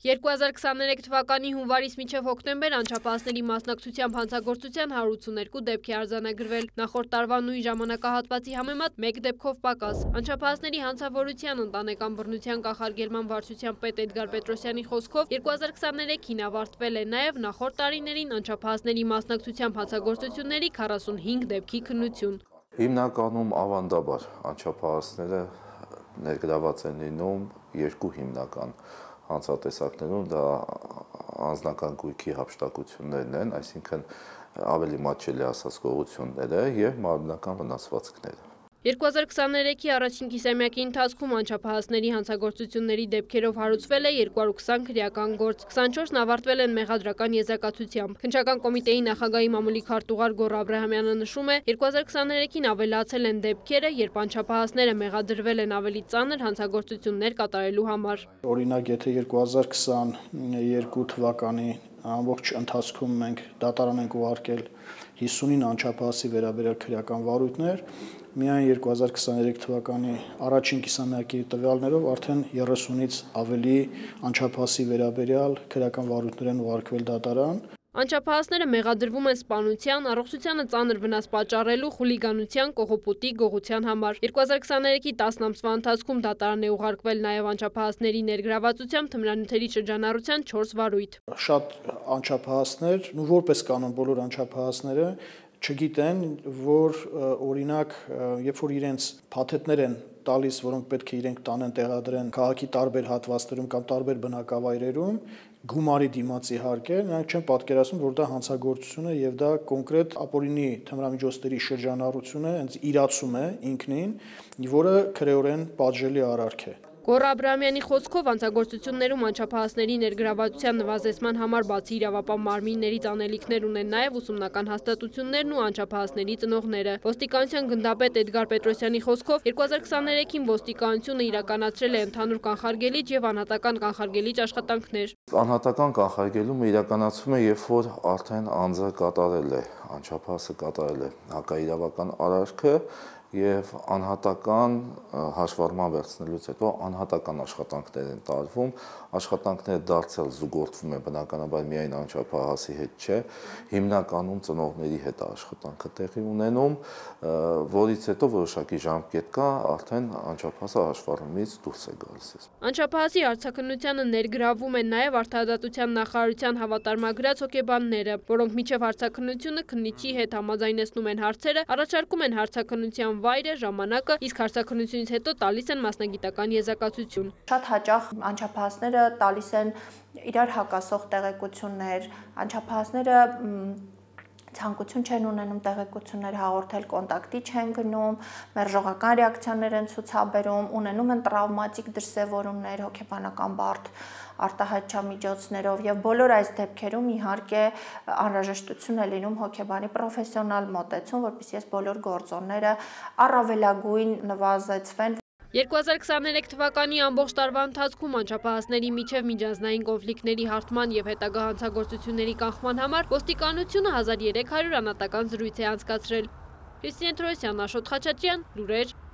2023 թվականի հունվարից մինչև հոկտեմբեր անչափահասների մասնակցությամբ հանցագործության 182 դեպք է արձանագրվել, նախորդ տարվա նույն ժամանակահատվածի համեմատ 1 դեպքով պակաս։ Անչափահասների հանցավորության ընտանեկան բռնության կանխարգելման վարչության պետ Էդգար Պետրոսյանի խոսքով 2023-ին ավարտվել է նաև նախորդ տարիներին անչափահասների մասնակցությամբ հանցագործությունների 45 դեպքի քննություն։ Հիմնականում ավանդաբար անչափահասները ներգրաված են լինում երկու հիմնական հանցատեսակներում, դա անձնական գույքի հափշտակություններն են, այսինքն ավելի մատչելի ասած գողությունները եւ մարմնական վնասվածքները։ 2023-ի առաջին կիսամյակի ընթացքում անչափահասների հանցագործությունների դեպքերով հարուցվել է 220 քրեական գործ, 24-ն ավարտվել են մեղադրական եզրակացությամբ։ Քննչական կոմիտեի նախագահի մամուլի քարտուղար Գոռ Աբրահամյանը նշում է, 2023-ին ավելացել են դեպքերը, երբ անչափահասները մեղադրվել են ավելի ծանր հանցագործություններ կատարելու համար։ Օրինակ, եթե 2022 թվականի ամբողջ ընթացքում մենք դատարան ենք ուղարկել 59 անչափահասի վերաբերյալ քրեական վարույթներ, միայն 2023 թվականի առաջին կիսամյակի տվյալներով արդեն 30-ից ավելի անչափահասի վերաբերյալ քրեական վարույթներ են ուղարկվել դատարան։ Անչափահասները մեղադրվում են սպանության, առողջությանը ծանր վնաս պատճառելու, խուլիգանության, կողոպուտի, գողության համար։ 2023-ի 10 ամսվա ընթացքում դատարան է ուղարկվել նաև անչափահասների ներգրավվածությամբ թմրանյութերի շրջանառության 4 վարույթ։ Շատ անչափահասներ, որպես կանոն բոլոր անչափահասները չգիտեն, որ օրինակ, երբ որ իրենց փաթեթներ են տալիս, որոնք պետք է իրենք տանեն տեղադրեն քաղաքի տարբեր հատվածներում կամ տարբեր բնակավայրերում, գումարի դիմաց իհարկե, նրանք չեն պատկերացնում, որ դա հանցագործություն է եւ դա կոնկրետ ապօրինի թմրամիջոցների շրջանառություն է, հենց իրացում է ինքնին, որը քրեորեն պատժելի արարք է։ Գոռ Աբրահամյանի խոսքով անցագործություններում անչափահասների ներգրավվածության նվազեցման համար բացի իրավապահ մարմիններից անելիքներ ունեն նաև ուսումնական հաստատություններն ու անչափահասների ծնողները։ Ոստիկանության գնդապետ Էդգար Պետրոսյանի խոսքով 2023-ին ոստիկանությունը իրականացրել է ընդհանուր կանխարգելիչ եւ անհատական կանխարգելիչ աշխատանքներ։ Անհատական կանխարգելումը իրականացվում է, երբ որ արդեն անձը կատարել է, անչափահասը կատարել է հակաիրավական արարքը եւ անհատական հաշվառման վերցնելուց հետո անհատական աշխատանքներ են տարվում, աշխատանքները դարձյալ զուգորդվում է բնականաբար միայն անչափահասի հետ չէ, հիմնականում ծնողների հետ աշխատանքը տեղի ունենում, որից հետո որոշակի ժամկետ կա, արդեն անչափահասը հաշվառումից դուրս է գալիս։ Անչափահասի արձակնությանը ներգրավվում են նաև Արդարադատության նախարարության հավատարմագրած հոգեբանները, որոնք մինչև արձակնությունը քննիչի հետ համաձայնեցնում են հարցերը, առաջարկում են հարցակնության վայրը, ժամանակը, իսկ հարցակնությունից հետո տալիս են մասնագիտական եզրակացություն։ Շատ հաճախ անչափահասները տալիս են իրար հակասող տեղեկություններ, անչափահասները ցանկություն չեն ունենում տեղեկություններ հաղորդել, կոնտակտի չեն գնում, մերժողական ռեակցիաներ են ցուցաբերում, ունենում են տրավմատիկ դրսևորումներ, հոգեբանական բարդ արտահայտչամիջոցներով եւ բոլոր այս դեպքերում իհարկե անհրաժեշտություն է լինում հոգեբանի պրոֆեսիոնալ մոտեցում, որպեսզի այս բոլոր գործոնները առավելագույն նվազեցվեն։ 2023 թվականի ամբողջ տարվա ընթացքում անչափահասների միջև միջանձնային կոնֆլիկտների հարթման եւ հետագա հանցագործությունների կանխման համար ոստիկանությունը 1300 անհատական զրույց է անցկացրել։ Քրիստիան Թրոսյան, Աշոտ Խաչատրյան, լուրեր